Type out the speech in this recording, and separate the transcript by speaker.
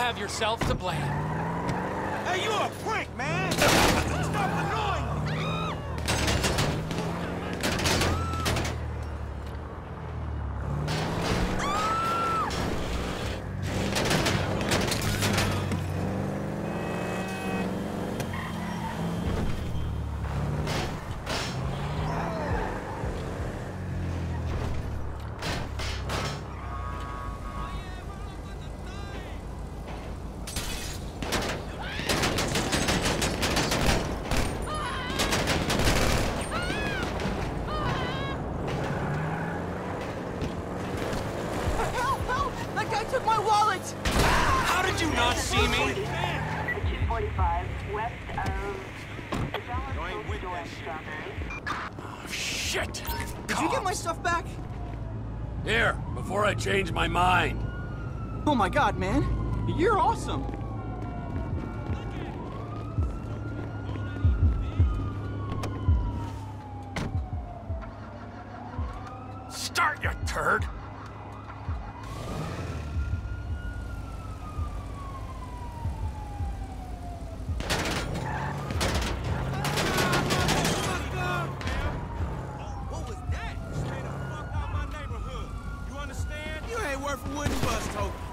Speaker 1: have yourself to blame.
Speaker 2: Hey, you a prick, man! Stop annoying me!
Speaker 3: Took my wallet!
Speaker 1: How did you not see me?
Speaker 4: 245 west of the Dollar Store Strawberry.
Speaker 1: Oh, shit!
Speaker 3: Did you get my stuff back?
Speaker 1: Here, before I change my mind.
Speaker 3: Oh my god, man. You're awesome.
Speaker 1: Start, you turd!
Speaker 2: Worth a wooden bus token.